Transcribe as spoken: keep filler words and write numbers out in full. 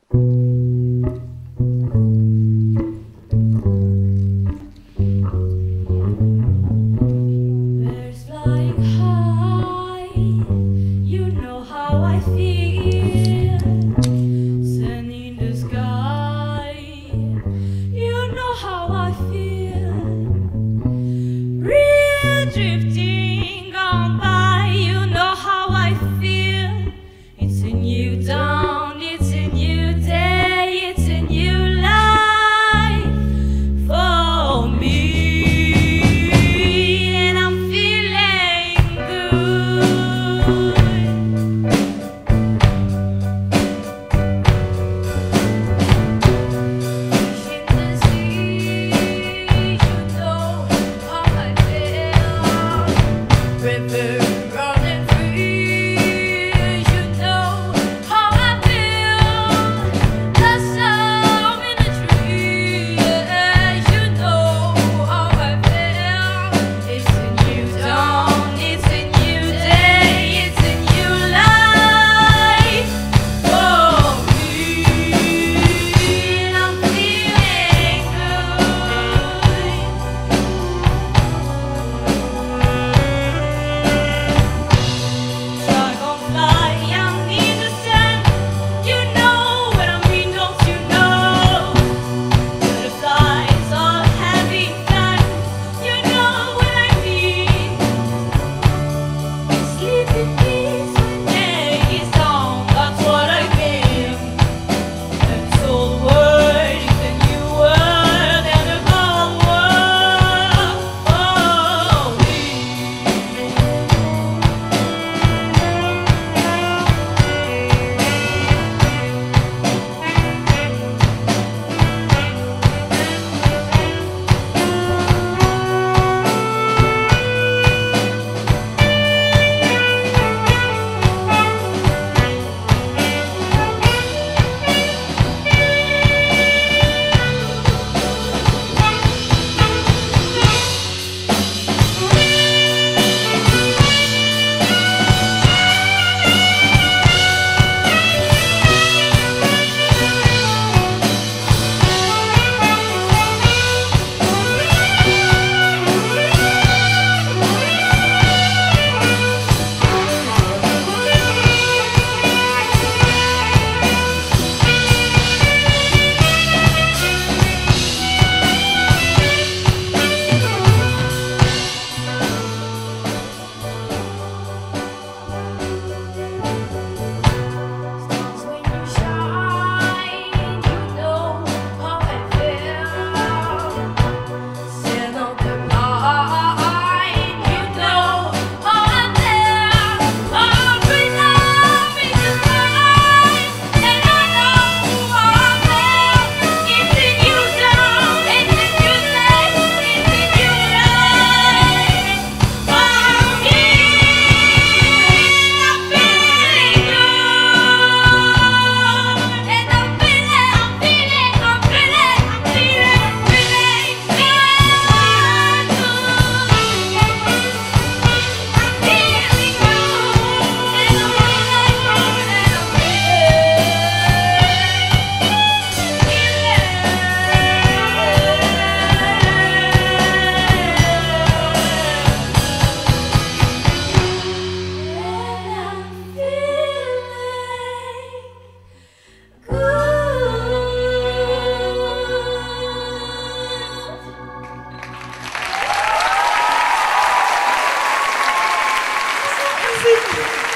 Birds flying high, you know how I feel. Sun in the sky, you know how I feel. Real drifting on by, you know how I feel. It's a new dawn, it's a new day, it's a new life for me. And I'm feeling good. In the sea, you know how I feel. River running free, you know how I feel. The sound in the tree, yeah, you know how I feel. It's a new dawn, it's a new day, it's a new life for me. And I'm feeling good. Dragonfly, I'm in the sun. You know what I mean, don't you know? Butterflies all having fun. You know what I mean. Sleep in peace when day is dawn. That's what I mean. This old world is a new world and a whole world for me. Stars when you shine, you know how I feel. Sail on the line, you know how I feel. Every love is a crime, and I know how I feel. It's a new dawn, it's a new day, it's a new life for me. I'm feeling good, and I'm feeling, I'm feeling, I'm feeling, I'm feeling, feeling good. I'm feeling good, and I'm feeling good.